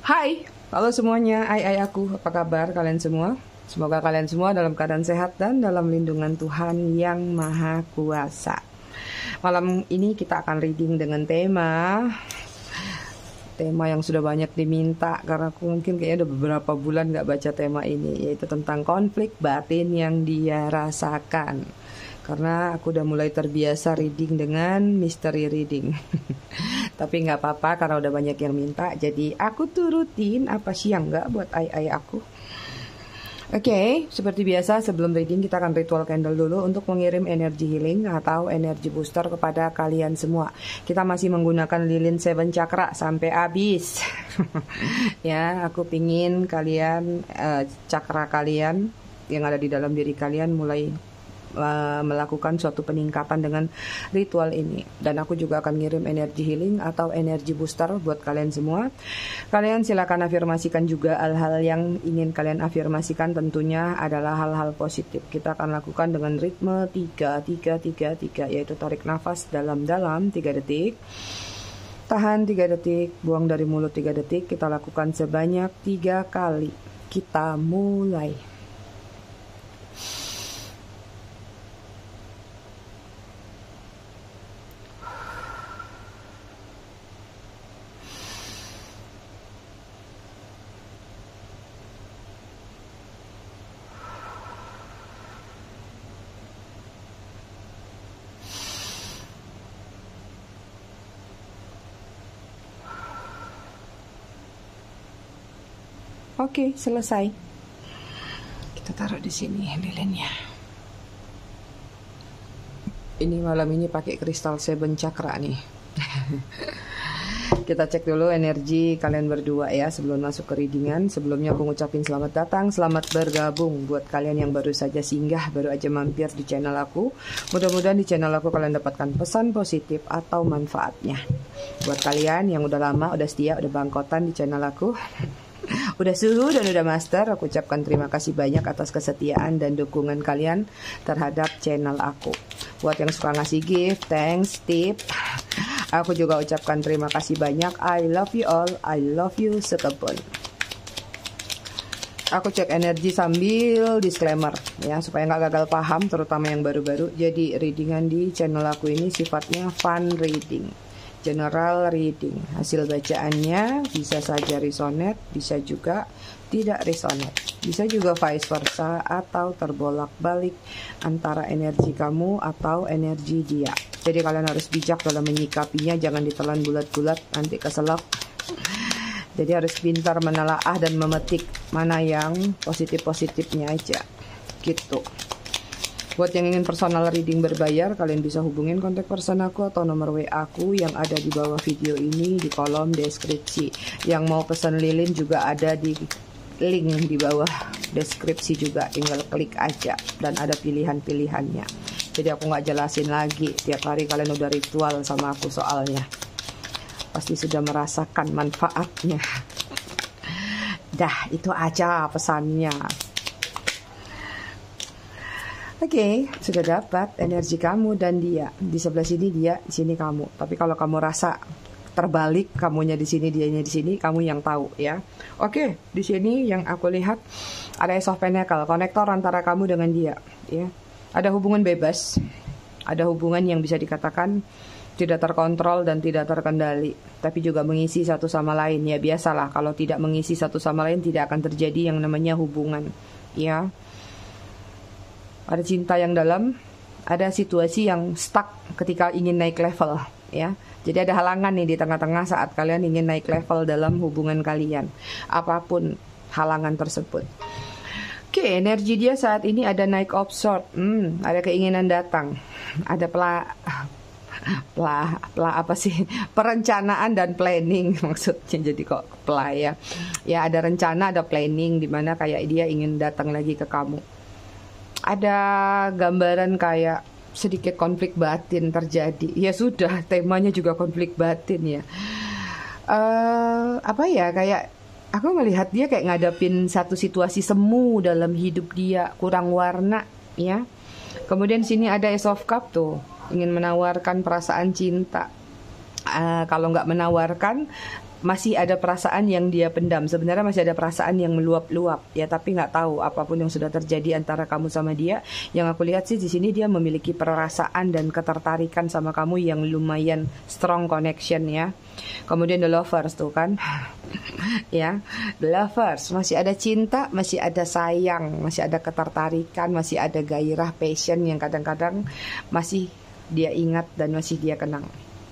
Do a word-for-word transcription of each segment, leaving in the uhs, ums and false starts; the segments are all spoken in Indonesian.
Hai, halo semuanya, ai ai aku, apa kabar kalian semua? Semoga kalian semua dalam keadaan sehat dan dalam lindungan Tuhan yang Maha Kuasa. Malam ini kita akan reading dengan tema Tema yang sudah banyak diminta, karena aku mungkin kayaknya udah beberapa bulan gak baca tema ini, yaitu tentang konflik batin yang dia rasakan. Karena aku udah mulai terbiasa reading dengan mystery reading. Tapi nggak apa-apa karena udah banyak yang minta. Jadi aku turutin apa sih yang nggak buat ai-ai aku. Oke, okay, seperti biasa sebelum reading kita akan ritual candle dulu untuk mengirim energi healing atau energi booster kepada kalian semua. Kita masih menggunakan lilin seven chakra sampai habis. Ya, aku pingin kalian uh, chakra kalian yang ada di dalam diri kalian mulai melakukan suatu peningkatan dengan ritual ini. Dan aku juga akan ngirim energi healing atau energi booster buat kalian semua. Kalian silakan afirmasikan juga hal-hal yang ingin kalian afirmasikan, tentunya adalah hal-hal positif. Kita akan lakukan dengan ritme tiga tiga tiga tiga, yaitu tarik nafas dalam-dalam tiga detik, tahan tiga detik, buang dari mulut tiga detik. Kita lakukan sebanyak tiga kali. Kita mulai. Oke, selesai. Kita taruh di sini lilinnya. Ini malam ini pakai kristal seven chakra nih. Kita cek dulu energi kalian berdua ya sebelum masuk ke readingan. Sebelumnya aku ngucapin selamat datang, selamat bergabung buat kalian yang baru saja singgah, baru aja mampir di channel aku. Mudah-mudahan di channel aku kalian dapatkan pesan positif atau manfaatnya. Buat kalian yang udah lama, udah setia, udah bangkotan di channel aku, udah suhu dan udah master, aku ucapkan terima kasih banyak atas kesetiaan dan dukungan kalian terhadap channel aku. Buat yang suka ngasih gift, thanks, tip, aku juga ucapkan terima kasih banyak. I love you all, I love you sekepun. Aku cek energi sambil disclaimer ya, supaya nggak gagal paham, terutama yang baru-baru. Jadi readingan di channel aku ini sifatnya fun reading, general reading. Hasil bacaannya bisa saja resonate, bisa juga tidak resonate, bisa juga vice versa atau terbolak-balik antara energi kamu atau energi dia. Jadi kalian harus bijak dalam menyikapinya, jangan ditelan bulat-bulat nanti keselak. Jadi harus pintar menelaah dan memetik mana yang positif-positifnya aja gitu. Buat yang ingin personal reading berbayar, kalian bisa hubungin kontak person aku atau nomor W A aku yang ada di bawah video ini di kolom deskripsi. Yang mau pesan lilin juga ada di link di bawah deskripsi juga, tinggal klik aja dan ada pilihan-pilihannya. Jadi aku nggak jelasin lagi, tiap hari kalian udah ritual sama aku soalnya. Pasti sudah merasakan manfaatnya. Dah, itu aja pesannya. Oke, okay, sudah dapat energi kamu dan dia. Di sebelah sini dia, di sini kamu. Tapi kalau kamu rasa terbalik, kamunya di sini, dianya di sini, kamu yang tahu ya. Oke, okay, di sini yang aku lihat ada Ace of Pentacles, konektor antara kamu dengan dia ya. Ada hubungan bebas. Ada hubungan yang bisa dikatakan tidak terkontrol dan tidak terkendali, tapi juga mengisi satu sama lain. Ya biasalah, kalau tidak mengisi satu sama lain tidak akan terjadi yang namanya hubungan ya. Ada cinta yang dalam, ada situasi yang stuck ketika ingin naik level ya. Jadi ada halangan nih di tengah-tengah saat kalian ingin naik level dalam hubungan kalian, apapun halangan tersebut. Oke, energi dia saat ini ada naik of sword, hmm, ada keinginan datang, ada pela, pela, pela apa sih, perencanaan dan planning maksudnya. Jadi kok pela ya, ya ada rencana, ada planning, dimana kayak dia ingin datang lagi ke kamu. Ada gambaran kayak sedikit konflik batin terjadi. Ya sudah, temanya juga konflik batin ya. Uh, apa ya, kayak aku melihat dia kayak ngadapin satu situasi semu dalam hidup dia, kurang warna ya. Kemudian sini ada Ace of Cup tuh, ingin menawarkan perasaan cinta. Uh, kalau nggak menawarkan, masih ada perasaan yang dia pendam. Sebenarnya masih ada perasaan yang meluap-luap ya, tapi nggak tahu apapun yang sudah terjadi antara kamu sama dia. Yang aku lihat sih di sini dia memiliki perasaan dan ketertarikan sama kamu yang lumayan strong connection ya. Kemudian the lovers tuh kan. Ya, the lovers masih ada cinta, masih ada sayang, masih ada ketertarikan, masih ada gairah, passion yang kadang-kadang masih dia ingat dan masih dia kenang.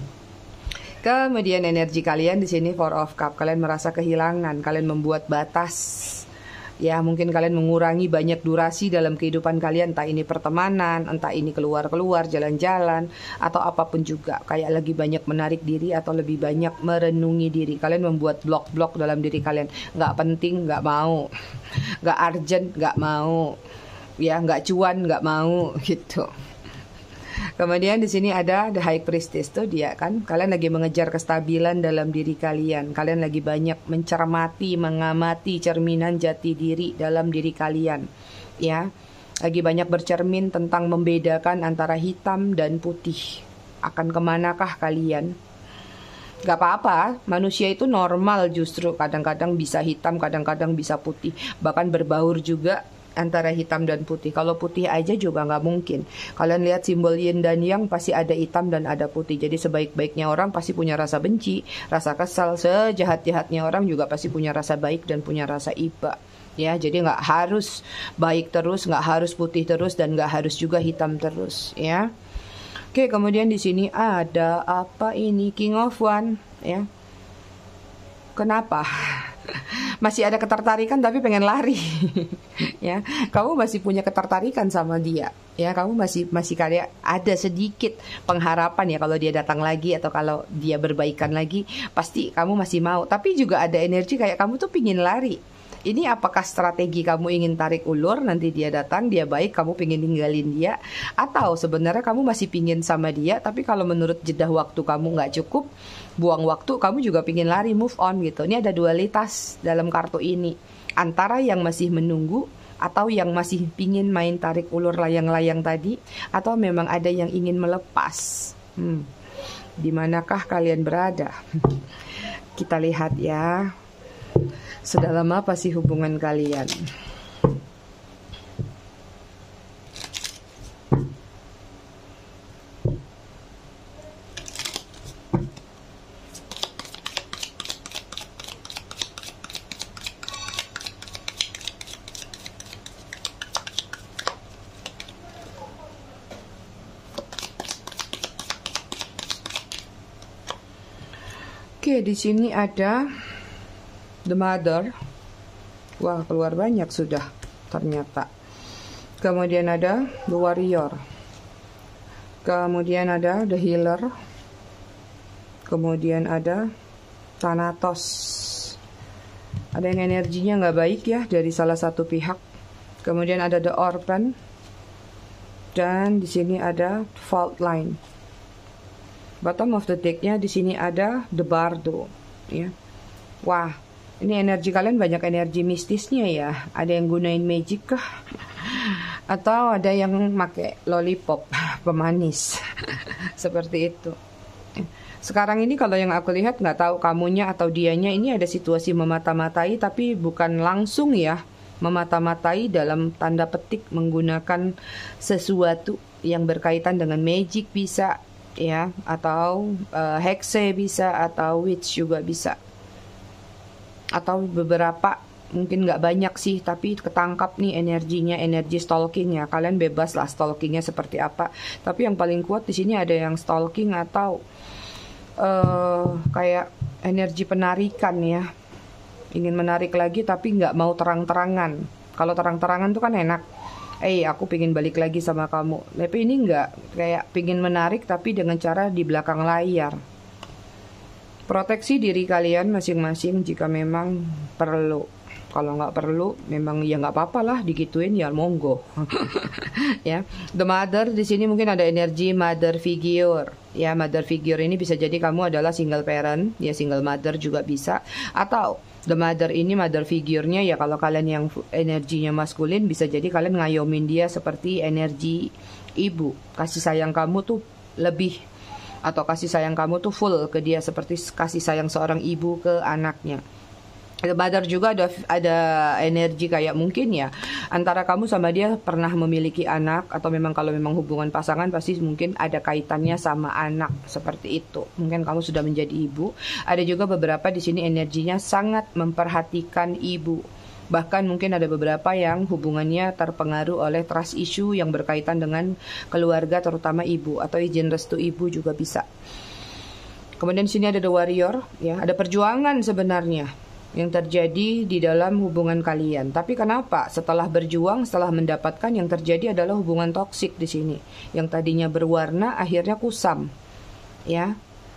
Kemudian energi kalian di sini Four of Cup, kalian merasa kehilangan, kalian membuat batas. Ya, mungkin kalian mengurangi banyak durasi dalam kehidupan kalian, entah ini pertemanan, entah ini keluar-keluar, jalan-jalan, atau apapun juga. Kayak lagi banyak menarik diri atau lebih banyak merenungi diri. Kalian membuat blok-blok dalam diri kalian. Nggak penting, nggak mau. Nggak urgent, nggak mau. Ya, nggak cuan, nggak mau gitu. Kemudian di sini ada the High Priestess tuh dia kan, kalian lagi mengejar kestabilan dalam diri kalian. Kalian lagi banyak mencermati, mengamati cerminan jati diri dalam diri kalian. Ya, lagi banyak bercermin tentang membedakan antara hitam dan putih. Akan kemanakah kalian? Gak apa-apa, manusia itu normal justru. Kadang-kadang bisa hitam, kadang-kadang bisa putih. Bahkan berbaur juga antara hitam dan putih. Kalau putih aja juga nggak mungkin. Kalian lihat simbol yin dan yang, pasti ada hitam dan ada putih. Jadi sebaik-baiknya orang pasti punya rasa benci, rasa kesal. Sejahat-jahatnya orang juga pasti punya rasa baik dan punya rasa iba. Ya, jadi nggak harus baik terus, nggak harus putih terus, dan nggak harus juga hitam terus. Ya. Oke, kemudian di sini ada apa ini? King of One. Ya. Kenapa? Masih ada ketertarikan tapi pengen lari. Ya, kamu masih punya ketertarikan sama dia. Ya, kamu masih masih kayak ada sedikit pengharapan ya kalau dia datang lagi atau kalau dia berbaikan lagi, pasti kamu masih mau. Tapi juga ada energi kayak kamu tuh pingin lari. Ini apakah strategi kamu ingin tarik ulur, nanti dia datang, dia baik, kamu pingin ninggalin dia, atau sebenarnya kamu masih pingin sama dia, tapi kalau menurut jeda waktu kamu nggak cukup, buang waktu, kamu juga pingin lari, move on gitu. Ini ada dualitas dalam kartu ini, antara yang masih menunggu atau yang masih pingin main tarik ulur layang-layang tadi, atau memang ada yang ingin melepas. Hmm. Di manakah kalian berada? Kita lihat ya. Sedalam apa sih hubungan kalian? Oke, di sini ada The Mother. Wah, keluar banyak sudah ternyata. Kemudian ada The Warrior. Kemudian ada The Healer. Kemudian ada Thanatos. Ada yang energinya nggak baik ya dari salah satu pihak. Kemudian ada The Orphan. Dan di sini ada Fault Line. Bottom of the deck-nya di sini ada The Bardo. Ya. Wah, ini energi kalian banyak energi mistisnya ya. Ada yang gunain magic kah? Atau ada yang pakai lollipop pemanis. Seperti itu. Sekarang ini kalau yang aku lihat, nggak tahu kamunya atau dianya, ini ada situasi memata-matai, tapi bukan langsung ya memata-matai dalam tanda petik menggunakan sesuatu yang berkaitan dengan magic bisa ya, atau uh, hexe bisa, atau witch juga bisa. Atau beberapa, mungkin nggak banyak sih, tapi ketangkap nih energinya, energi stalking ya. Kalian bebas lah stalkingnya seperti apa. Tapi yang paling kuat di sini ada yang stalking atau uh, kayak energi penarikan ya. Ingin menarik lagi tapi nggak mau terang-terangan. Kalau terang-terangan tuh kan enak. Eh, aku pingin balik lagi sama kamu. Tapi ini nggak, kayak pingin menarik tapi dengan cara di belakang layar. Proteksi diri kalian masing-masing jika memang perlu. Kalau nggak perlu, memang ya nggak apa-apa lah digituin ya, monggo. Ya, The Mother di sini mungkin ada energi mother figure. Ya, mother figure ini bisa jadi kamu adalah single parent, ya single mother juga bisa. Atau The Mother ini mother figure-nya ya kalau kalian yang energinya maskulin, bisa jadi kalian ngayomin dia seperti energi ibu. Kasih sayang kamu tuh lebih atau kasih sayang kamu tuh full ke dia seperti kasih sayang seorang ibu ke anaknya. Badar juga ada ada energi kayak mungkin ya antara kamu sama dia pernah memiliki anak, atau memang kalau memang hubungan pasangan pasti mungkin ada kaitannya sama anak seperti itu. Mungkin kamu sudah menjadi ibu. Ada juga beberapa di sini energinya sangat memperhatikan ibu. Bahkan mungkin ada beberapa yang hubungannya terpengaruh oleh trust issue yang berkaitan dengan keluarga, terutama ibu, atau izin restu ibu juga bisa. Kemudian di sini ada the warrior, ya, ada perjuangan sebenarnya yang terjadi di dalam hubungan kalian. Tapi kenapa setelah berjuang, setelah mendapatkan, yang terjadi adalah hubungan toksik di sini. Yang tadinya berwarna akhirnya kusam. Ya.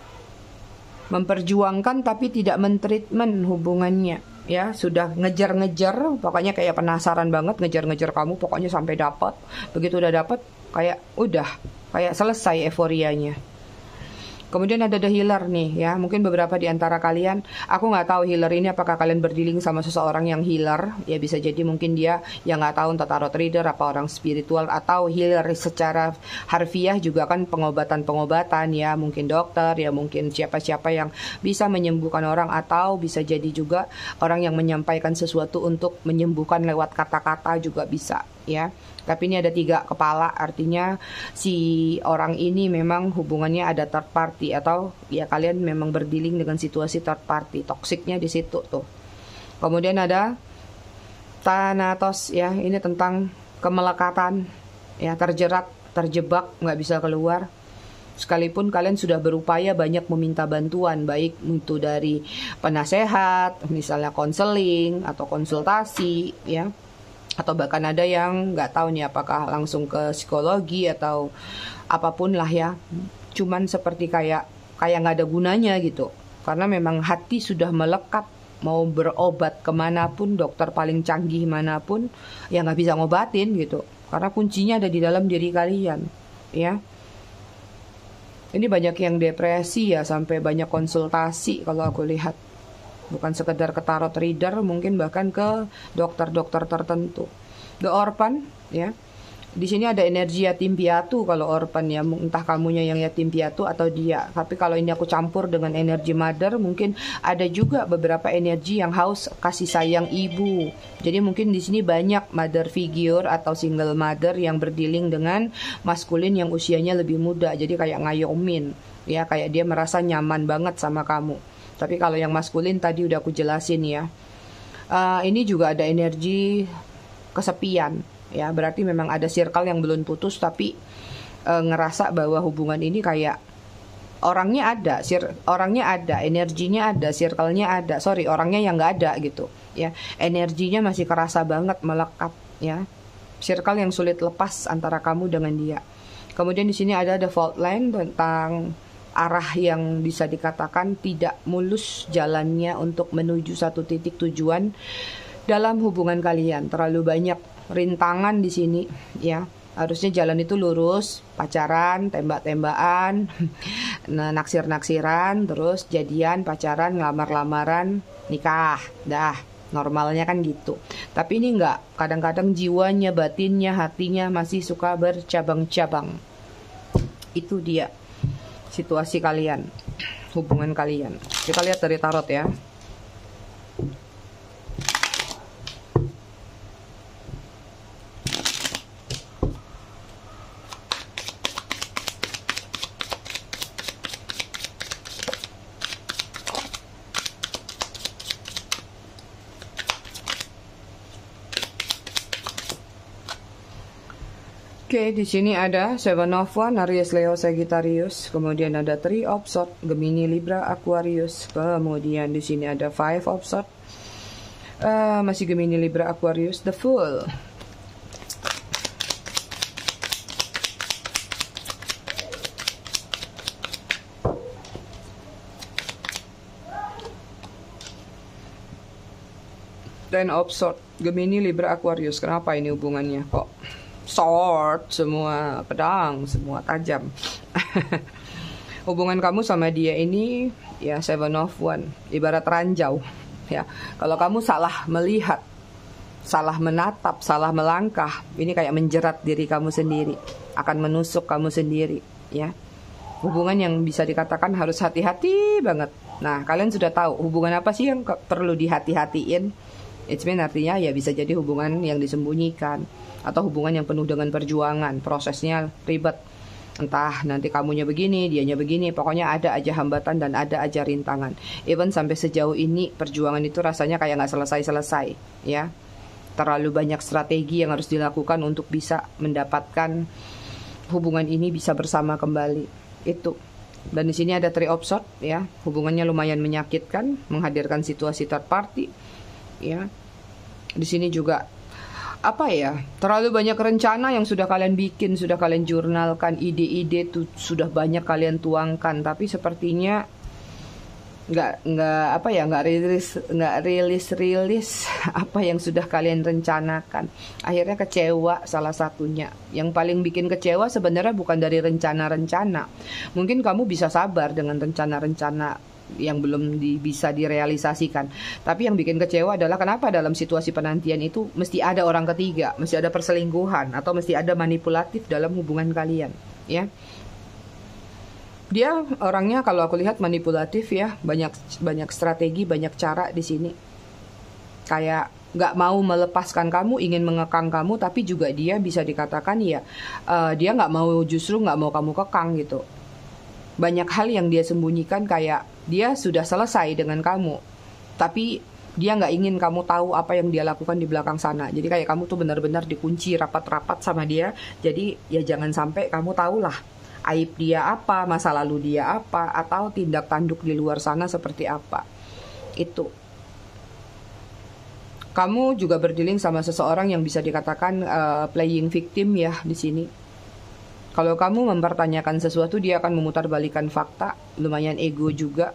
Memperjuangkan tapi tidak mentreatment hubungannya. Ya, sudah ngejar-ngejar, pokoknya kayak penasaran banget ngejar-ngejar kamu, pokoknya sampai dapat. Begitu udah dapat, kayak udah, kayak selesai euforianya. Kemudian ada the healer nih, ya. Mungkin beberapa di antara kalian, aku nggak tahu healer ini apakah kalian berdealing sama seseorang yang healer. Ya bisa jadi mungkin dia yang nggak tahu entah tarot reader, apa orang spiritual, atau healer secara harfiah juga kan pengobatan-pengobatan, ya. Mungkin dokter, ya mungkin siapa-siapa yang bisa menyembuhkan orang, atau bisa jadi juga orang yang menyampaikan sesuatu untuk menyembuhkan lewat kata-kata juga bisa, ya. Tapi ini ada tiga kepala, artinya si orang ini memang hubungannya ada third party, atau ya kalian memang berdealing dengan situasi third party, toksiknya di situ tuh. Kemudian ada Thanatos, ya, ini tentang kemelekatan, ya, terjerat, terjebak, nggak bisa keluar. Sekalipun kalian sudah berupaya banyak meminta bantuan, baik itu dari penasehat, misalnya konseling atau konsultasi, ya. Atau bahkan ada yang nggak tahu nih apakah langsung ke psikologi atau apapun lah, ya. Cuman seperti kayak kayak nggak ada gunanya gitu. Karena memang hati sudah melekat, mau berobat kemanapun, dokter paling canggih manapun, ya nggak bisa ngobatin gitu. Karena kuncinya ada di dalam diri kalian, ya. Ini banyak yang depresi, ya, sampai banyak konsultasi kalau aku lihat. Bukan sekedar ke tarot reader, mungkin bahkan ke dokter-dokter tertentu. The Orphan, ya. Di sini ada energi yatim piatu kalau Orphan, ya, entah kamunya yang yatim piatu atau dia. Tapi kalau ini aku campur dengan energi mother, mungkin ada juga beberapa energi yang haus kasih sayang ibu. Jadi mungkin di sini banyak mother figure atau single mother yang berdealing dengan maskulin yang usianya lebih muda. Jadi kayak ngayomin, ya, kayak dia merasa nyaman banget sama kamu. Tapi kalau yang maskulin tadi udah aku jelasin, ya. Uh, ini juga ada energi kesepian, ya. Berarti memang ada circle yang belum putus, tapi uh, ngerasa bahwa hubungan ini kayak orangnya ada, sir, orangnya ada, energinya ada, circle-nya ada. Sorry, orangnya yang nggak ada gitu, ya. Energinya masih kerasa banget melekat, ya. Circle yang sulit lepas antara kamu dengan dia. Kemudian di sini ada the fault line tentang arah yang bisa dikatakan tidak mulus jalannya untuk menuju satu titik tujuan dalam hubungan kalian. Terlalu banyak rintangan di sini, ya. Harusnya jalan itu lurus, pacaran, tembak-tembakan, nah, naksir-naksiran, terus jadian, pacaran, lamar-lamaran, nikah, dah. Normalnya kan gitu. Tapi ini enggak. Kadang-kadang jiwanya, batinnya, hatinya masih suka bercabang-cabang. Itu dia situasi kalian, hubungan kalian. Kita lihat dari tarot, ya. Oke, di sini ada Seven of Wands, Aries, Leo, Sagittarius. Kemudian ada Three of Swords, Gemini, Libra, Aquarius. Kemudian di sini ada Five of Swords, uh, masih Gemini, Libra, Aquarius. The Fool. Ten of Swords, Gemini, Libra, Aquarius. Kenapa ini hubungannya kok sword, semua pedang, semua tajam? Hubungan kamu sama dia ini, ya, Seven of Wands, ibarat ranjau, ya. Kalau kamu salah melihat, salah menatap, salah melangkah, ini kayak menjerat diri kamu sendiri, akan menusuk kamu sendiri, ya. Hubungan yang bisa dikatakan harus hati-hati banget. Nah, kalian sudah tahu hubungan apa sih yang perlu dihati-hatiin? It's mean artinya ya bisa jadi hubungan yang disembunyikan, atau hubungan yang penuh dengan perjuangan, prosesnya ribet. Entah nanti kamunya begini, dianya begini, pokoknya ada aja hambatan dan ada aja rintangan. Even sampai sejauh ini perjuangan itu rasanya kayak nggak selesai-selesai, ya. Terlalu banyak strategi yang harus dilakukan untuk bisa mendapatkan hubungan ini bisa bersama kembali. Itu. Dan di sini ada three of swords, ya. Hubungannya lumayan menyakitkan, menghadirkan situasi third party, ya. Di sini juga apa ya, terlalu banyak rencana yang sudah kalian bikin, sudah kalian jurnalkan, ide-ide tuh sudah banyak kalian tuangkan, tapi sepertinya nggak nggak apa ya nggak rilis nggak rilis rilis apa yang sudah kalian rencanakan. Akhirnya kecewa salah satunya. Yang paling bikin kecewa sebenarnya bukan dari rencana-rencana. Mungkin kamu bisa sabar dengan rencana-rencana yang belum di, bisa direalisasikan. Tapi yang bikin kecewa adalah kenapa dalam situasi penantian itu mesti ada orang ketiga, mesti ada perselingkuhan, atau mesti ada manipulatif dalam hubungan kalian, ya. Dia orangnya kalau aku lihat manipulatif, ya, banyak banyak strategi, banyak cara di sini. Kayak nggak mau melepaskan kamu, ingin mengekang kamu, tapi juga dia bisa dikatakan ya uh, dia nggak mau, justru nggak mau kamu kekang gitu. Banyak hal yang dia sembunyikan, kayak dia sudah selesai dengan kamu, tapi dia nggak ingin kamu tahu apa yang dia lakukan di belakang sana. Jadi kayak kamu tuh benar-benar dikunci rapat-rapat sama dia. Jadi ya jangan sampai kamu tahulah aib dia apa, masa lalu dia apa, atau tindak tanduk di luar sana seperti apa. Itu. Kamu juga berdealing sama seseorang yang bisa dikatakan uh, playing victim, ya, di sini. Kalau kamu mempertanyakan sesuatu, dia akan memutarbalikkan fakta, lumayan ego juga.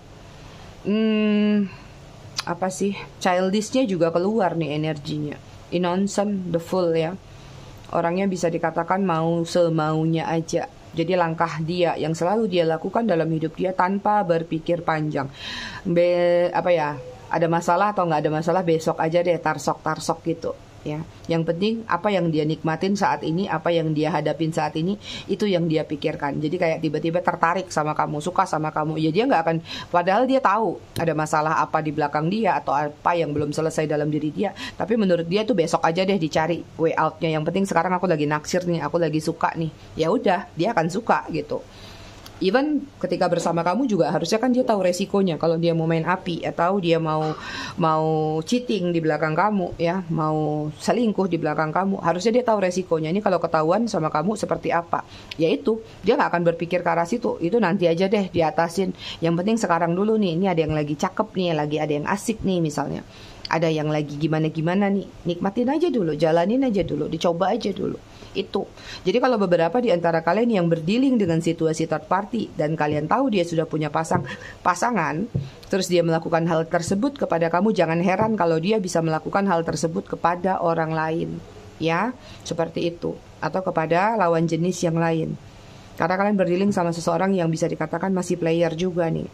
Hmm, apa sih? Childishnya juga keluar nih energinya. Innocent, the fool, ya. Orangnya bisa dikatakan mau semaunya aja. Jadi langkah dia yang selalu dia lakukan dalam hidup dia tanpa berpikir panjang. Be, apa ya? Ada masalah atau nggak ada masalah, besok aja deh, tarsok-tarsok gitu. Ya, yang penting apa yang dia nikmatin saat ini, apa yang dia hadapin saat ini, itu yang dia pikirkan. Jadi kayak tiba-tiba tertarik sama kamu, suka sama kamu, ya dia nggak akan, padahal dia tahu ada masalah apa di belakang dia atau apa yang belum selesai dalam diri dia, tapi menurut dia tuh besok aja deh dicari way outnya. Yang penting sekarang aku lagi naksir nih, aku lagi suka nih, ya udah dia akan suka gitu. Even ketika bersama kamu juga harusnya kan dia tahu resikonya. Kalau dia mau main api atau dia mau mau cheating di belakang kamu, ya, mau selingkuh di belakang kamu, harusnya dia tahu resikonya. Ini kalau ketahuan sama kamu seperti apa, yaitu dia nggak akan berpikir ke arah situ. Itu nanti aja deh diatasin. Yang penting sekarang dulu nih. Ini ada yang lagi cakep nih, lagi ada yang asik nih misalnya. Ada yang lagi gimana-gimana nih. Nikmatin aja dulu, jalanin aja dulu, dicoba aja dulu. Itu. Jadi kalau beberapa di antara kalian yang berdealing dengan situasi third party dan kalian tahu dia sudah punya pasang pasangan, terus dia melakukan hal tersebut kepada kamu, jangan heran kalau dia bisa melakukan hal tersebut kepada orang lain, ya, seperti itu, atau kepada lawan jenis yang lain. Karena kalian berdealing sama seseorang yang bisa dikatakan masih player juga nih.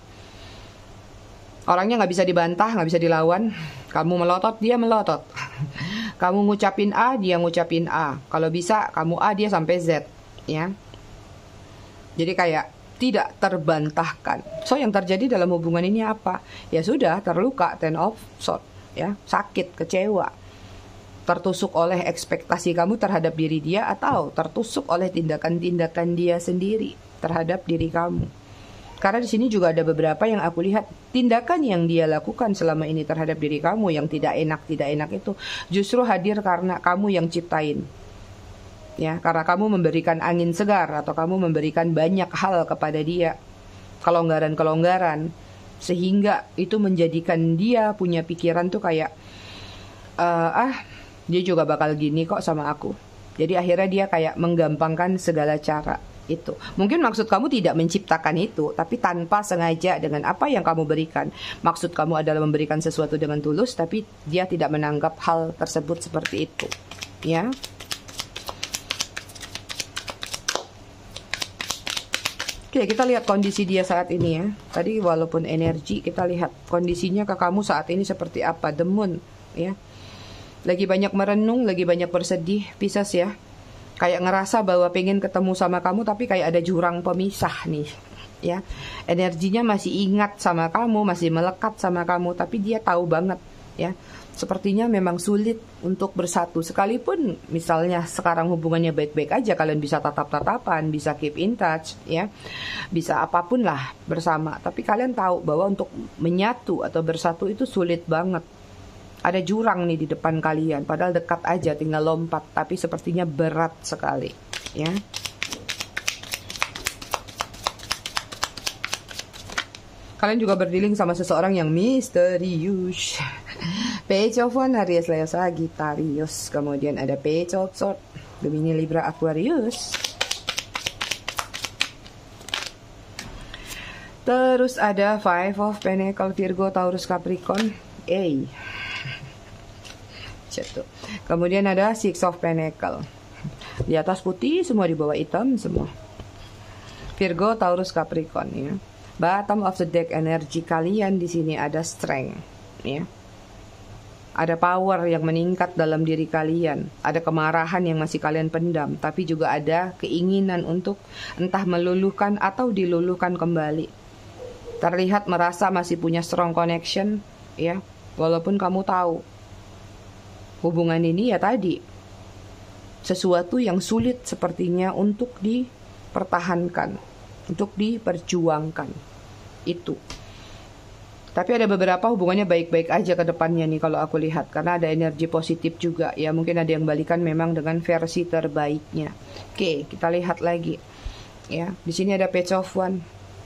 Orangnya nggak bisa dibantah, nggak bisa dilawan. Kamu melotot, dia melotot. Kamu ngucapin A, dia ngucapin A. Kalau bisa, kamu A, dia sampai Z, ya. Jadi kayak tidak terbantahkan. So yang terjadi dalam hubungan ini apa? Ya sudah, terluka, ten of swords, ya, sakit, kecewa, tertusuk oleh ekspektasi kamu terhadap diri dia, atau tertusuk oleh tindakan-tindakan dia sendiri terhadap diri kamu. Karena di sini juga ada beberapa yang aku lihat tindakan yang dia lakukan selama ini terhadap diri kamu yang tidak enak, tidak enak itu justru hadir karena kamu yang ciptain. Ya, karena kamu memberikan angin segar atau kamu memberikan banyak hal kepada dia, kelonggaran-kelonggaran, sehingga itu menjadikan dia punya pikiran tuh kayak uh, ah, dia juga bakal gini kok sama aku. Jadi akhirnya dia kayak menggampangkan segala cara. Itu mungkin maksud kamu tidak menciptakan itu, tapi tanpa sengaja dengan apa yang kamu berikan. Maksud kamu adalah memberikan sesuatu dengan tulus, tapi dia tidak menanggap hal tersebut seperti itu, ya. Oke, kita lihat kondisi dia saat ini, ya. Tadi walaupun energi, kita lihat kondisinya ke kamu saat ini seperti apa. The Moon, ya. Lagi banyak merenung, lagi banyak bersedih, Pisces, ya. Kayak ngerasa bahwa pengen ketemu sama kamu, tapi kayak ada jurang pemisah nih. ya. Energinya masih ingat sama kamu, masih melekat sama kamu, tapi dia tahu banget, ya. Sepertinya memang sulit untuk bersatu. Sekalipun misalnya sekarang hubungannya baik-baik aja, kalian bisa tatap-tatapan, bisa keep in touch, ya, bisa apapun lah bersama. Tapi kalian tahu bahwa untuk menyatu atau bersatu itu sulit banget. Ada jurang nih di depan kalian, padahal dekat aja, tinggal lompat. Tapi sepertinya berat sekali, ya. Kalian juga berdealing sama seseorang yang misterius. Page of One, Aries, Leo, Sagittarius. Kemudian ada Page of Swords, Gemini, Libra, Aquarius. Terus ada Five of Pentacles, Virgo, Taurus, Capricorn. A. Jatuh. Kemudian ada Six of Pentacles. Di atas putih, semua di bawah hitam semua. Virgo, Taurus, Capricorn, ya. Bottom of the deck, energi kalian di sini ada strength, ya. Ada power yang meningkat dalam diri kalian. Ada kemarahan yang masih kalian pendam. Tapi juga ada keinginan untuk entah meluluhkan atau diluluhkan kembali. Terlihat merasa masih punya strong connection, ya. Walaupun kamu tahu hubungan ini ya tadi sesuatu yang sulit sepertinya untuk dipertahankan, untuk diperjuangkan. Itu. Tapi ada beberapa hubungannya baik-baik aja ke depannya nih kalau aku lihat. Karena ada energi positif juga. Ya mungkin ada yang balikan memang dengan versi terbaiknya. Oke, kita lihat lagi. Ya, di sini ada Page of One.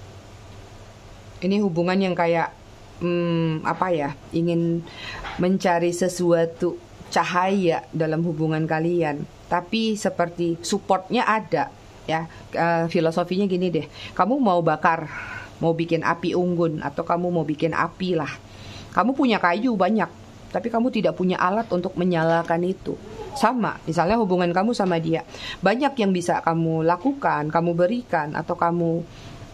Ini hubungan yang kayak hmm, apa ya? Ingin mencari sesuatu cahaya dalam hubungan kalian. Tapi seperti supportnya ada. Ya, uh, filosofinya gini deh. Kamu mau bakar, mau bikin api unggun, atau kamu mau bikin api lah. Kamu punya kayu banyak, tapi kamu tidak punya alat untuk menyalakan itu. Sama, misalnya hubungan kamu sama dia. Banyak yang bisa kamu lakukan, kamu berikan, atau kamu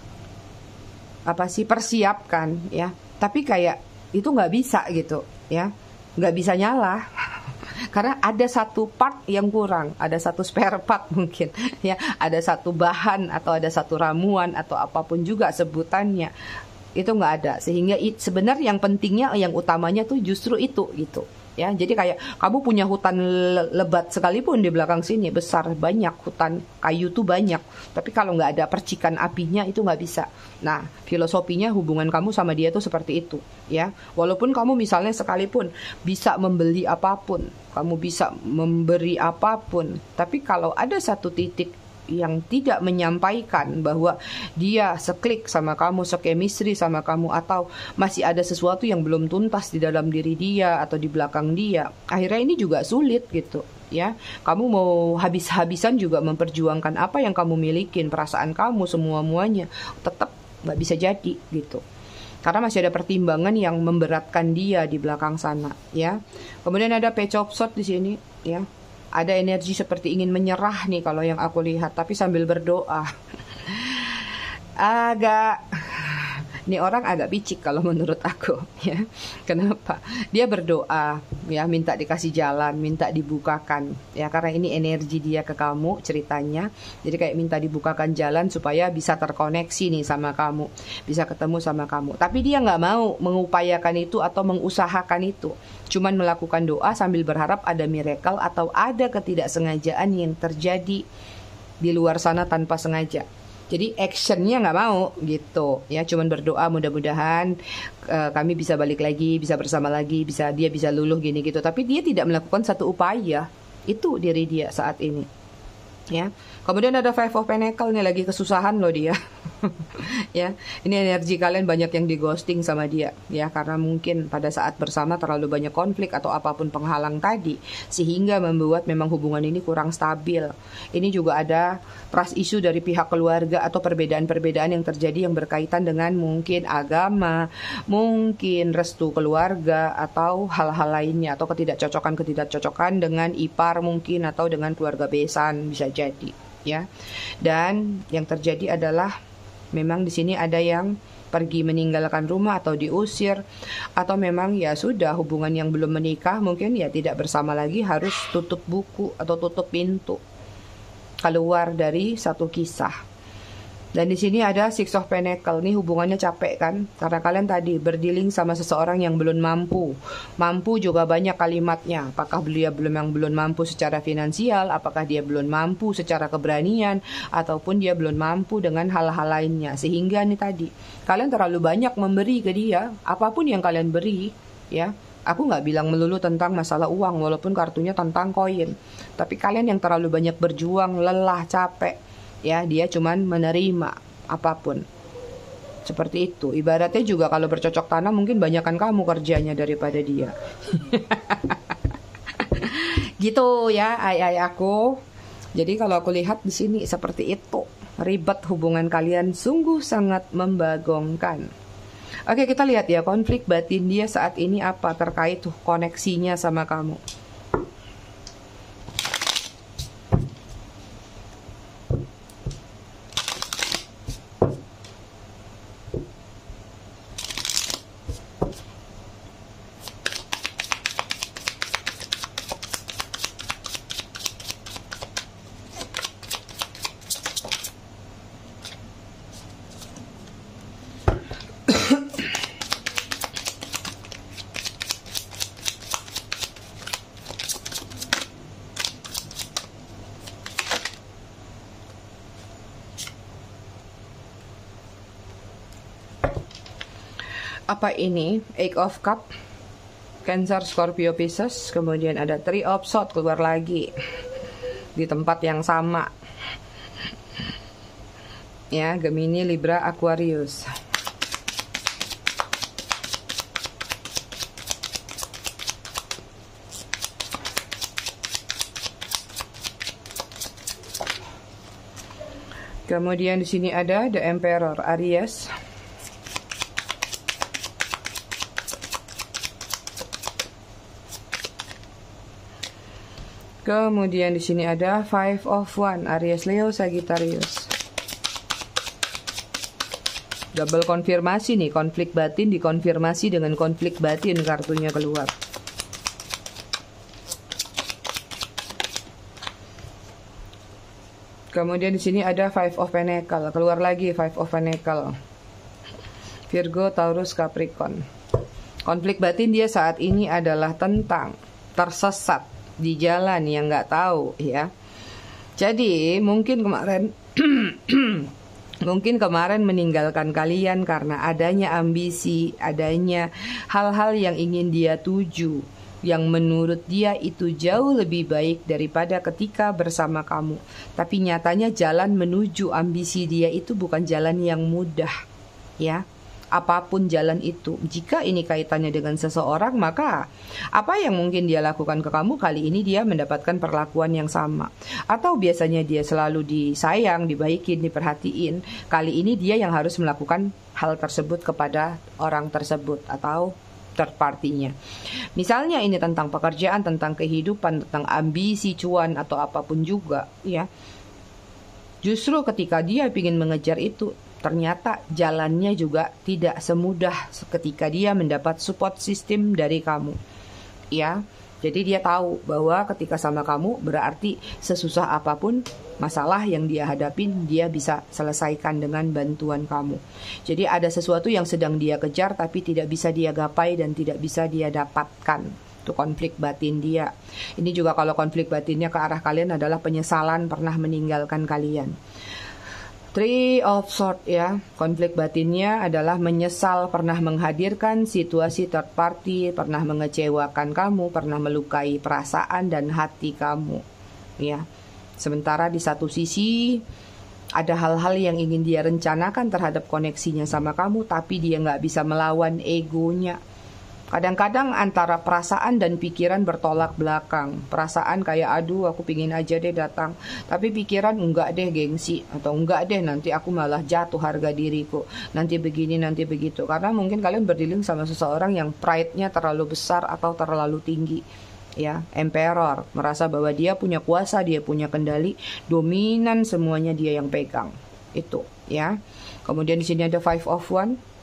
apa sih persiapkan, ya. Tapi kayak itu nggak bisa gitu, ya. Nggak bisa nyala. Karena ada satu part yang kurang, ada satu spare part mungkin, ya, ada satu bahan atau ada satu ramuan atau apapun juga sebutannya, itu nggak ada. Sehingga it, sebenarnya yang pentingnya, yang utamanya tuh justru itu gitu, ya. Jadi kayak kamu punya hutan lebat sekalipun di belakang sini besar, banyak hutan kayu tuh banyak, tapi kalau nggak ada percikan apinya itu nggak bisa. Nah, filosofinya hubungan kamu sama dia tuh seperti itu, ya. Walaupun kamu misalnya sekalipun bisa membeli apapun, kamu bisa memberi apapun, tapi kalau ada satu titik yang tidak menyampaikan bahwa dia seklik sama kamu, sekemistri sama kamu, atau masih ada sesuatu yang belum tuntas di dalam diri dia atau di belakang dia, akhirnya ini juga sulit gitu, ya. Kamu mau habis-habisan juga memperjuangkan apa yang kamu milikin, perasaan kamu, semua-muanya, tetap nggak bisa jadi gitu. Karena masih ada pertimbangan yang memberatkan dia di belakang sana, ya. Kemudian ada Page of Swords di sini, ya. Ada energi seperti ingin menyerah nih kalau yang aku lihat, tapi sambil berdoa. Agak, ini orang agak picik kalau menurut aku, ya. Kenapa? Dia berdoa, ya, minta dikasih jalan, minta dibukakan, ya, karena ini energi dia ke kamu ceritanya. Jadi kayak minta dibukakan jalan supaya bisa terkoneksi nih sama kamu, bisa ketemu sama kamu. Tapi dia nggak mau mengupayakan itu atau mengusahakan itu. Cuman melakukan doa sambil berharap ada miracle atau ada ketidaksengajaan yang terjadi di luar sana tanpa sengaja. Jadi actionnya nggak mau gitu, ya. Cuman berdoa mudah-mudahan uh, kami bisa balik lagi, bisa bersama lagi, bisa dia bisa luluh gini gitu. Tapi dia tidak melakukan satu upaya. Itu diri dia saat ini, ya. Kemudian ada Five of Pentacles nih, lagi kesusahan loh dia. Ya, ini energi kalian banyak yang di ghosting sama dia, ya, karena mungkin pada saat bersama terlalu banyak konflik atau apapun penghalang tadi, sehingga membuat memang hubungan ini kurang stabil. Ini juga ada trust issue dari pihak keluarga atau perbedaan-perbedaan yang terjadi yang berkaitan dengan mungkin agama, mungkin restu keluarga atau hal-hal lainnya, atau ketidakcocokan-ketidakcocokan dengan ipar mungkin atau dengan keluarga besan, bisa jadi, ya. Dan yang terjadi adalah memang di sini ada yang pergi meninggalkan rumah atau diusir, atau memang ya sudah hubungan yang belum menikah mungkin ya tidak bersama lagi, harus tutup buku atau tutup pintu, keluar dari satu kisah. Dan di sini ada Six of Pentacles. Nih hubungannya capek kan? Karena kalian tadi berdealing sama seseorang yang belum mampu. Mampu juga banyak kalimatnya. Apakah dia belum yang belum mampu secara finansial, apakah dia belum mampu secara keberanian, ataupun dia belum mampu dengan hal-hal lainnya. Sehingga nih tadi, kalian terlalu banyak memberi ke dia. Apapun yang kalian beri, ya. Aku nggak bilang melulu tentang masalah uang, walaupun kartunya tentang koin. Tapi kalian yang terlalu banyak berjuang, lelah, capek, ya, dia cuman menerima apapun. Seperti itu. Ibaratnya juga kalau bercocok tanam mungkin banyakan kamu kerjanya daripada dia. Gitu ya, ay-ay aku. Jadi kalau aku lihat di sini seperti itu. Ribet hubungan kalian, sungguh sangat membagongkan. Oke, kita lihat ya konflik batin dia saat ini apa terkait koneksinya sama kamu. Apa ini? Eight of Cup, Cancer, Scorpio, Pisces. Kemudian ada Three of Swords keluar lagi di tempat yang sama. Ya, Gemini, Libra, Aquarius. Kemudian di sini ada The Emperor, Aries. Kemudian di sini ada Five of Wands, Aries, Leo, Sagittarius. Double konfirmasi nih, konflik batin dikonfirmasi dengan konflik batin, kartunya keluar. Kemudian di sini ada Five of Pentacles, keluar lagi Five of Pentacles. Virgo, Taurus, Capricorn. Konflik batin dia saat ini adalah tentang tersesat di jalan yang nggak tahu, ya. Jadi mungkin kemarin mungkin kemarin meninggalkan kalian karena adanya ambisi, adanya hal-hal yang ingin dia tuju, yang menurut dia itu jauh lebih baik daripada ketika bersama kamu. Tapi nyatanya jalan menuju ambisi dia itu bukan jalan yang mudah, ya. Apapun jalan itu, jika ini kaitannya dengan seseorang, maka apa yang mungkin dia lakukan ke kamu, kali ini dia mendapatkan perlakuan yang sama. Atau biasanya dia selalu disayang, dibaikin, diperhatiin, kali ini dia yang harus melakukan hal tersebut kepada orang tersebut atau third party-nya. Misalnya ini tentang pekerjaan, tentang kehidupan, tentang ambisi, cuan, atau apapun juga, ya. Justru ketika dia ingin mengejar itu, ternyata jalannya juga tidak semudah ketika dia mendapat support system dari kamu, ya. Jadi dia tahu bahwa ketika sama kamu berarti sesusah apapun masalah yang dia hadapin, dia bisa selesaikan dengan bantuan kamu. Jadi ada sesuatu yang sedang dia kejar tapi tidak bisa dia gapai dan tidak bisa dia dapatkan. Itu konflik batin dia. Ini juga kalau konflik batinnya ke arah kalian adalah penyesalan pernah meninggalkan kalian. Three of Swords, ya, konflik batinnya adalah menyesal pernah menghadirkan situasi third party, pernah mengecewakan kamu, pernah melukai perasaan dan hati kamu, ya. Sementara di satu sisi ada hal-hal yang ingin dia rencanakan terhadap koneksinya sama kamu, tapi dia nggak bisa melawan egonya. Kadang-kadang antara perasaan dan pikiran bertolak belakang. Perasaan kayak aduh aku pingin aja deh datang, tapi pikiran enggak deh gengsi, atau enggak deh nanti aku malah jatuh harga diriku, nanti begini nanti begitu. Karena mungkin kalian berdealing sama seseorang yang pride-nya terlalu besar atau terlalu tinggi, ya. Emperor merasa bahwa dia punya kuasa, dia punya kendali, dominan, semuanya dia yang pegang. Itu, ya. Kemudian di sini ada Five of Wands.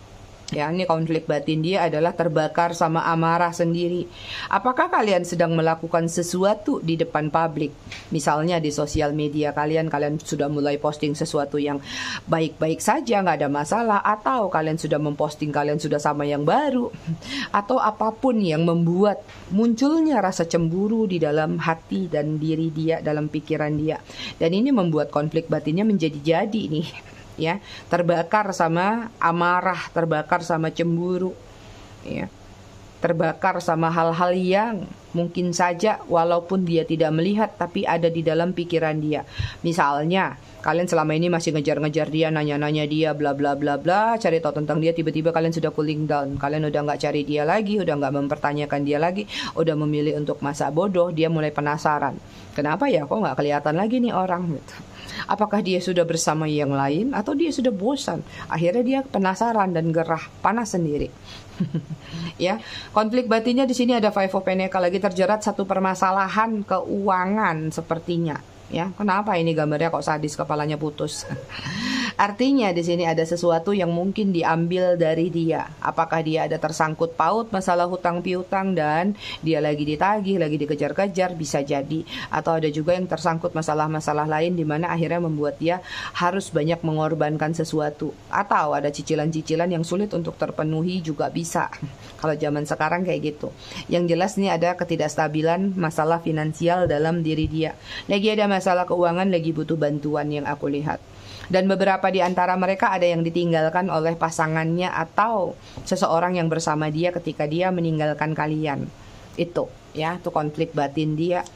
Ya, ini konflik batin dia adalah terbakar sama amarah sendiri. Apakah kalian sedang melakukan sesuatu di depan publik? Misalnya di sosial media kalian, kalian sudah mulai posting sesuatu yang baik-baik saja, nggak ada masalah. Atau kalian sudah memposting kalian sudah sama yang baru. Atau apapun yang membuat munculnya rasa cemburu di dalam hati dan diri dia, dalam pikiran dia. Dan ini membuat konflik batinnya menjadi-jadi nih. Ya, terbakar sama amarah, terbakar sama cemburu, ya, terbakar sama hal-hal yang mungkin saja walaupun dia tidak melihat tapi ada di dalam pikiran dia. Misalnya kalian selama ini masih ngejar-ngejar dia, nanya-nanya dia, bla bla bla bla, cari tahu tentang dia, tiba-tiba kalian sudah cooling down, kalian udah nggak cari dia lagi, udah nggak mempertanyakan dia lagi, udah memilih untuk masa bodoh. Dia mulai penasaran, kenapa ya kok nggak kelihatan lagi nih orang gitu. Apakah dia sudah bersama yang lain atau dia sudah bosan? Akhirnya dia penasaran dan gerah, panas sendiri. Ya, konflik batinnya di sini ada Five of Pentacles, lagi terjerat satu permasalahan keuangan sepertinya. Ya, kenapa ini gambarnya kok sadis, kepalanya putus? Artinya di sini ada sesuatu yang mungkin diambil dari dia. Apakah dia ada tersangkut paut masalah hutang piutang dan dia lagi ditagih, lagi dikejar-kejar, bisa jadi. Atau ada juga yang tersangkut masalah-masalah lain di mana akhirnya membuat dia harus banyak mengorbankan sesuatu. Atau ada cicilan-cicilan yang sulit untuk terpenuhi juga bisa. Kalau zaman sekarang kayak gitu. Yang jelas nih ada ketidakstabilan masalah finansial dalam diri dia. Lagi ada masalah keuangan, lagi butuh bantuan yang aku lihat. Dan beberapa di antara mereka ada yang ditinggalkan oleh pasangannya atau seseorang yang bersama dia ketika dia meninggalkan kalian. Itu ya, itu konflik batin dia.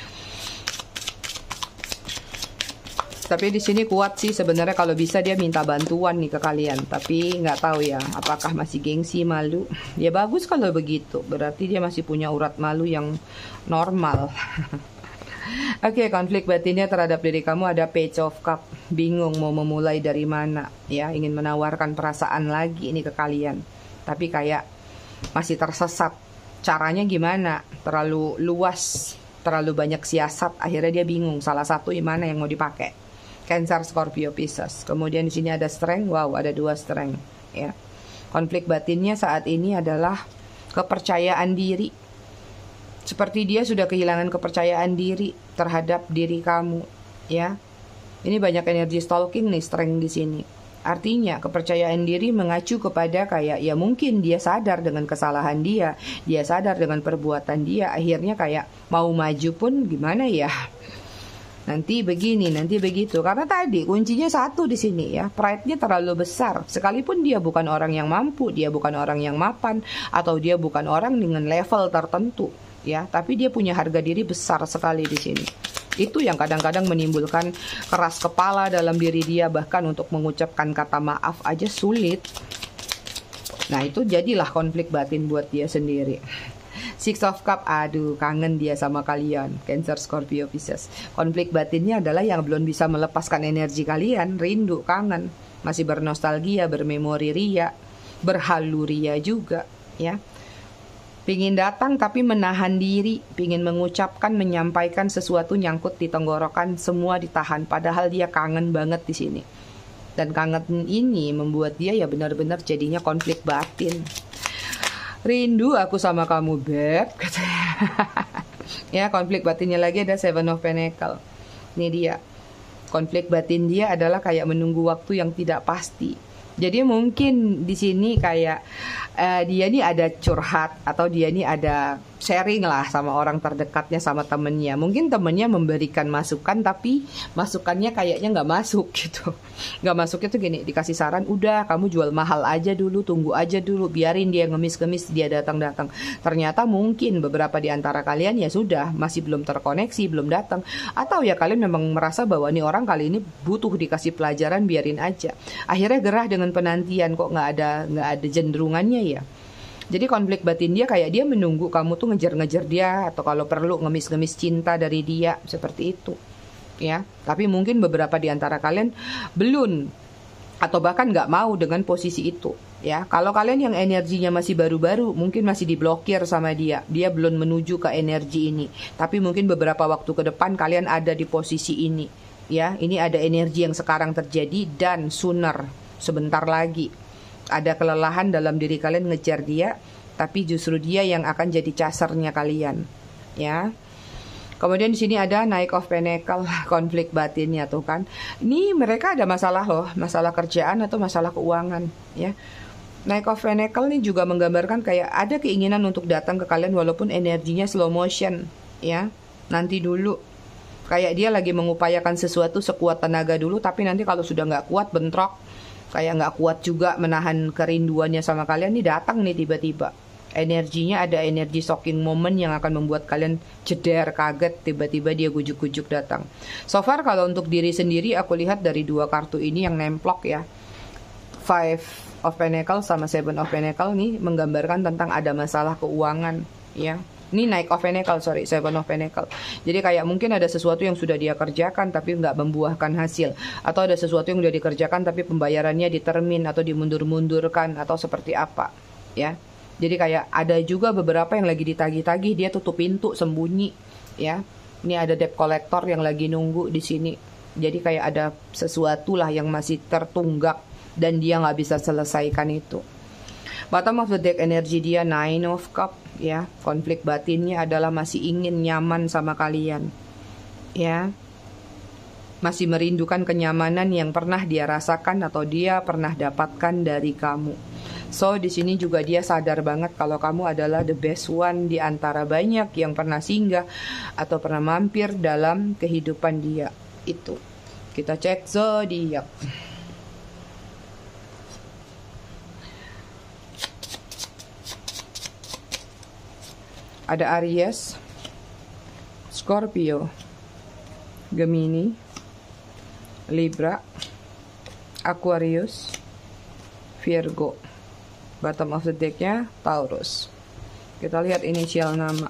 Tapi di sini kuat sih sebenarnya, kalau bisa dia minta bantuan nih ke kalian. Tapi nggak tahu ya, apakah masih gengsi, malu. Ya bagus kalau begitu, berarti dia masih punya urat malu yang normal. Oke, okay, konflik batinnya terhadap diri kamu ada Page of Cup. Bingung mau memulai dari mana, ya, ingin menawarkan perasaan lagi ini ke kalian. Tapi kayak masih tersesat. Caranya gimana? Terlalu luas, terlalu banyak siasat, akhirnya dia bingung salah satu mana yang mau dipakai. Cancer, Scorpio, Pisces. Kemudian di sini ada strength. Wow, ada dua strength, ya. Konflik batinnya saat ini adalah kepercayaan diri. Seperti dia sudah kehilangan kepercayaan diri terhadap diri kamu, ya. Ini banyak energi stalking nih, strength di sini. Artinya kepercayaan diri mengacu kepada kayak ya mungkin dia sadar dengan kesalahan dia, dia sadar dengan perbuatan dia, akhirnya kayak mau maju pun gimana ya? Nanti begini, nanti begitu. Karena tadi kuncinya satu di sini ya, pride-nya terlalu besar. Sekalipun dia bukan orang yang mampu, dia bukan orang yang mapan, atau dia bukan orang dengan level tertentu. Ya, tapi dia punya harga diri besar sekali di sini. Itu yang kadang-kadang menimbulkan keras kepala dalam diri dia, bahkan untuk mengucapkan kata maaf aja sulit. Nah, itu jadilah konflik batin buat dia sendiri. Six of Cup, aduh, kangen dia sama kalian, Cancer, Scorpio, Pisces. Konflik batinnya adalah yang belum bisa melepaskan energi kalian, rindu, kangen, masih bernostalgia, bermemori ria, berhalu ria juga, ya. Pingin datang tapi menahan diri, pingin mengucapkan, menyampaikan sesuatu nyangkut di tenggorokan, semua ditahan. Padahal dia kangen banget di sini. Dan kangen ini membuat dia ya benar-benar jadinya konflik batin. Rindu aku sama kamu, Beb, katanya. Ya, konflik batinnya lagi ada Seven of Pentacles. Ini dia. Konflik batin dia adalah kayak menunggu waktu yang tidak pasti. Jadi mungkin di sini kayak uh, dia nih ada curhat atau dia nih ada sharing lah sama orang terdekatnya, sama temennya. Mungkin temennya memberikan masukan tapi masukannya kayaknya nggak masuk gitu. Nggak masuknya tuh gini, dikasih saran, udah kamu jual mahal aja dulu, tunggu aja dulu, biarin dia ngemis-ngemis, dia datang-datang. Ternyata mungkin beberapa di antara kalian ya sudah masih belum terkoneksi, belum datang. Atau ya kalian memang merasa bahwa nih orang kali ini butuh dikasih pelajaran, biarin aja. Akhirnya gerah dengan penantian, kok nggak ada nggak ada cenderungannya ya. Jadi konflik batin dia kayak dia menunggu kamu tuh ngejar-ngejar dia, atau kalau perlu ngemis-ngemis cinta dari dia, seperti itu ya. Tapi mungkin beberapa di antara kalian belum atau bahkan nggak mau dengan posisi itu ya. Kalau kalian yang energinya masih baru-baru, mungkin masih diblokir sama dia, dia belum menuju ke energi ini. Tapi mungkin beberapa waktu ke depan kalian ada di posisi ini ya. Ini ada energi yang sekarang terjadi dan sooner, sebentar lagi ada kelelahan dalam diri kalian ngejar dia, tapi justru dia yang akan jadi casarnya kalian, ya. Kemudian di sini ada Knight of Pentacle, konflik batinnya tuh kan. Ini mereka ada masalah loh, masalah kerjaan atau masalah keuangan, ya. Knight of Pentacle ini juga menggambarkan kayak ada keinginan untuk datang ke kalian walaupun energinya slow motion, ya. Nanti dulu, kayak dia lagi mengupayakan sesuatu sekuat tenaga dulu, tapi nanti kalau sudah nggak kuat bentrok, kayak nggak kuat juga menahan kerinduannya sama kalian, nih datang nih tiba-tiba. Energinya ada energi shocking moment yang akan membuat kalian jeder, kaget, tiba-tiba dia gujuk-gujuk datang. So far kalau untuk diri sendiri aku lihat dari dua kartu ini yang nemplok ya, Five of Pentacle sama Seven of Pentacle nih menggambarkan tentang ada masalah keuangan, ya. Ini Knight of Pentacle, sorry, Seven of Pentacle. Jadi kayak mungkin ada sesuatu yang sudah dia kerjakan tapi nggak membuahkan hasil, atau ada sesuatu yang sudah dikerjakan tapi pembayarannya ditermin atau dimundur-mundurkan atau seperti apa, ya. Jadi kayak ada juga beberapa yang lagi ditagih-tagih, dia tutup pintu sembunyi, ya. Ini ada debt collector yang lagi nunggu di sini. Jadi kayak ada sesuatu lah yang masih tertunggak dan dia nggak bisa selesaikan itu. Bottom of the deck energi dia Nine of Cup, ya. Konflik batinnya adalah masih ingin nyaman sama kalian, ya. Masih merindukan kenyamanan yang pernah dia rasakan atau dia pernah dapatkan dari kamu. So di sini juga dia sadar banget kalau kamu adalah the best one di antara banyak yang pernah singgah atau pernah mampir dalam kehidupan dia. Itu. Kita cek zodiak. Ada Aries, Scorpio, Gemini, Libra, Aquarius, Virgo. Bottom of the deck-nya Taurus. Kita lihat inisial nama.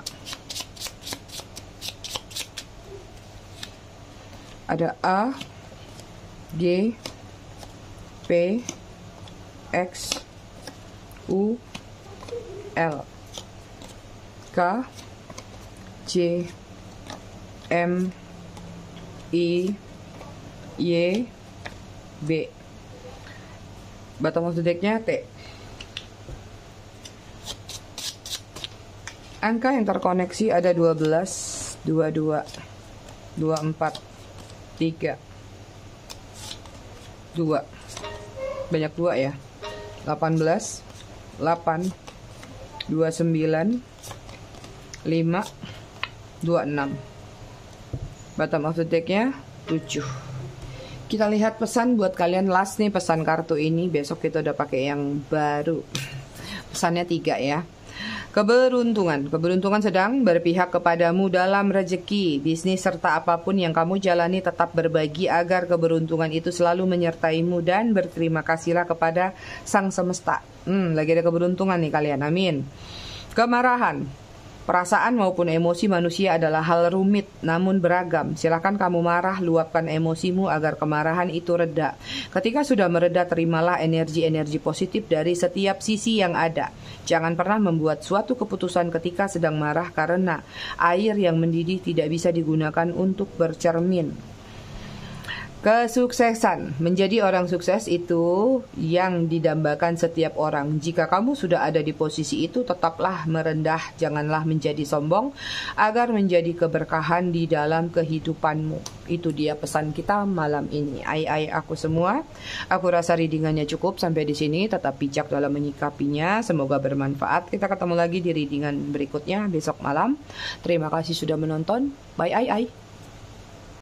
Ada A, G, P, X, U, L, K, J, M, I, Y, B. Bottom of the deck-nya T. Angka yang terkoneksi ada dua belas, dua puluh dua, dua puluh empat, tiga, dua. Banyak dua ya. delapan belas, delapan, dua puluh sembilan, lima, dua puluh enam. Bottom of the deck-nya tujuh. Kita lihat pesan buat kalian last nih, pesan kartu ini. Besok kita udah pakai yang baru. Pesannya tiga ya. Keberuntungan. Keberuntungan sedang berpihak kepadamu dalam rezeki, bisnis, serta apapun yang kamu jalani. Tetap berbagi agar keberuntungan itu selalu menyertaimu dan berterima kasihlah kepada Sang Semesta. Hmm, lagi ada keberuntungan nih kalian. Amin. Kemarahan. Perasaan maupun emosi manusia adalah hal rumit namun beragam. Silakan kamu marah, luapkan emosimu agar kemarahan itu reda. Ketika sudah mereda, terimalah energi-energi positif dari setiap sisi yang ada. Jangan pernah membuat suatu keputusan ketika sedang marah karena air yang mendidih tidak bisa digunakan untuk bercermin. Kesuksesan. Menjadi orang sukses itu yang didambakan setiap orang. Jika kamu sudah ada di posisi itu, tetaplah merendah, janganlah menjadi sombong, agar menjadi keberkahan di dalam kehidupanmu. Itu dia pesan kita malam ini. Ai-ai aku semua, aku rasa readingannya cukup sampai di sini. Tetap bijak dalam menyikapinya. Semoga bermanfaat. Kita ketemu lagi di readingan berikutnya besok malam. Terima kasih sudah menonton. Bye ai-ai.